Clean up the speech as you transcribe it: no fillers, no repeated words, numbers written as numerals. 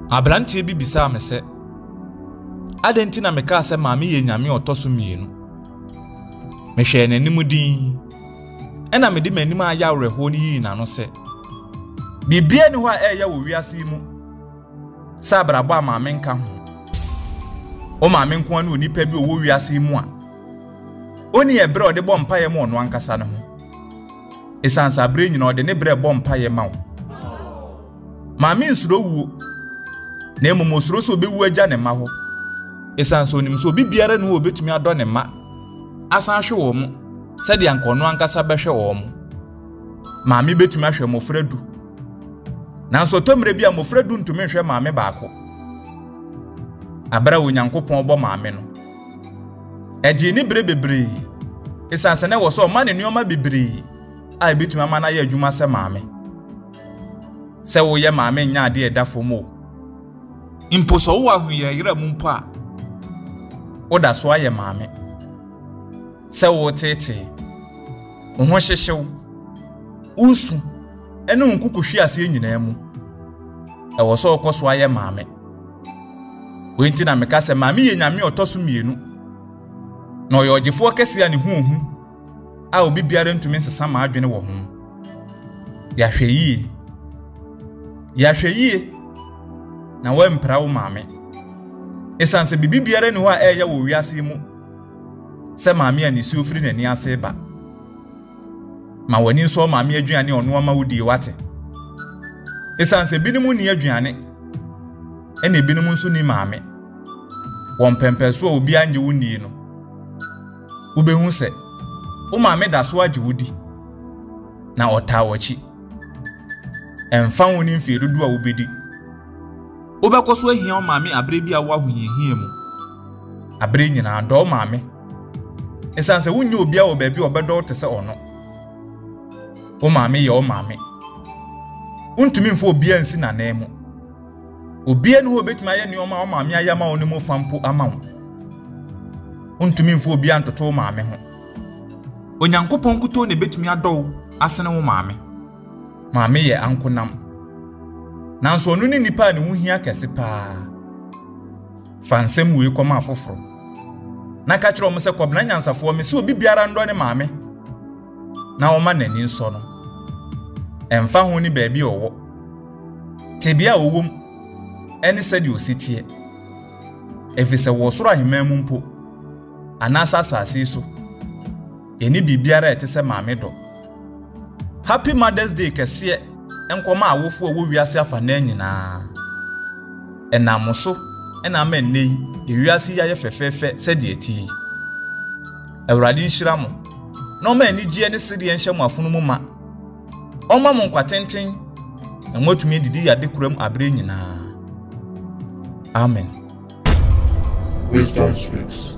Abrantie bi bisa me se adenti na meka se maame ye nyame otoso mienu. Me hwe n'anim din. Ena me di m'anim aya werho ni yi na no se. Bibia ni ho a eya wo wiase mu. Sa brabo a maame nka ho. O maame nko anu onipa bi wo wiase mu a. Oni ebre ode bɔ mpaye mu ono ankasa ne ho. Esansa abre nyina ode ne bre bɔ mpaye ma wo. Maame nsuro wuo. Na emomosuro so bewu agya ne ma ho. Esansa onim so bibiara ne wo betumi adɔ ne ma. Asan hwe wo mu. Sɛde ankono ankasa bɛhwe wo mu. Maame betumi ahwe mofradu. Nanso tomre bi a mofradu ntumi hwe maame baako. Abra onyankopɔn bɔ maame no. Eji ni bre bebre. Esansa ne wo so ma ne nneoma bebre. A betumi ama na ye adwuma sɛ maame. Sɛ wo ye maame nya ade edafo mo. Impo so wo ahuyira mu mpo a. Oda so aye maame. Sɛ wo tete. Wo ho hyehyew. Usu. Ene nkukuhwe ase nyina mu. E wo so okoso aye maame. Wo nti na meka sɛ maame ye nyame otoso mienu. Na oyo ogifo kese ya ne huhu. A obi biara ntumi nsesa ma adwene wo ho. Ya hwe yie. Ya hwe yie. Na wa mpra wo maame. Esanse bibi biara ni ho a eya wo wiase mu. Se maame ani si ofiri nani ase ba. Ma wani nso maame aduane ono ama wodi wate. Esanse binimu ni aduane. Ene binimu nso ni maame. Won pempeso obi anje woni no. Ubehu se o maame da so age wodi. Na otawachi. Emfa woni mfie dodo a obedi. Obekoso ahia o maame abre bi a wo ahoyehia mu. Abre nyina do maame. Esanse wunye obi a wo ba bi obedo te se ono. O maame ye o maame. Untumi mfo obi ansi na nemu. Obi anu ho betuma ye neoma o maame ayama onu mu fampo ama wo. Untumi mfo obi antoto o maame ho. Onyankopɔn kuto ne betumi adɔ asene wo maame. Maame ye ankonam. Nanso onu ni nipa ne wuhia kese paa. Fansem we koma afoforo. Na ka kire mo se kobna nyansafo me se obi biara ndo ne maame. Na o ma nani nso no. Emfa ho ni baabi owo. Tebia owom. Ene sedi ositie. Efise wo soro ahemam mpo. Anasa asase so. Eni bibiara etese maame do. Happy Mother's Day kese enkoma awofo wo wiase afa na nyina. Enamoso ena ma nei ewiase ya ye fefefe sedi eti. Awurade nhyira mo. Na o ma ani gie ne sede enhye mo afunu mu ma. O ma mo nkwatenten na motumi didi yade kuram abre nyina. Amen. Wisdom speaks.